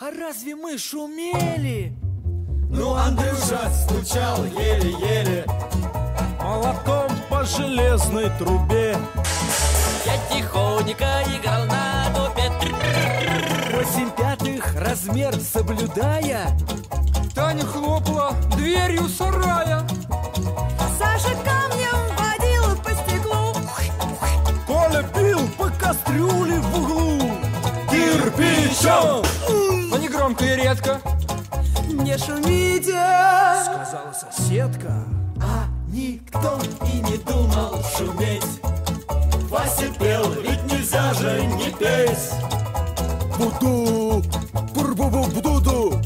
А разве мы шумели? Ну, Андрюша стучал еле-еле молотком по железной трубе. Я тихонько играл на дубе. 8/5 размер соблюдая, Таня хлопала дверью сарая. Саша камнем водил по стеклу. Коля бил по кастрюле в углу кирпичом. Но не громко и редко. Не шумите, сказала соседка. А никто и не думал шуметь. Вася пел, ведь нельзя же не петь. Буду, буду,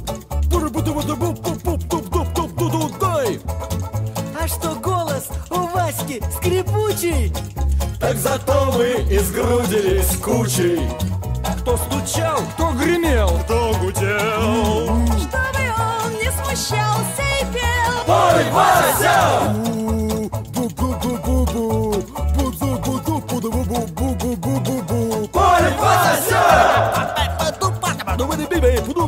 дай. А что голос у Васьки скрипучий? Так зато мы изгрудились кучей. Кто стучал, Кто гремел, кто гудел. чтобы он не смущался и пел. Ой, Вася! Ой, Вася! Буду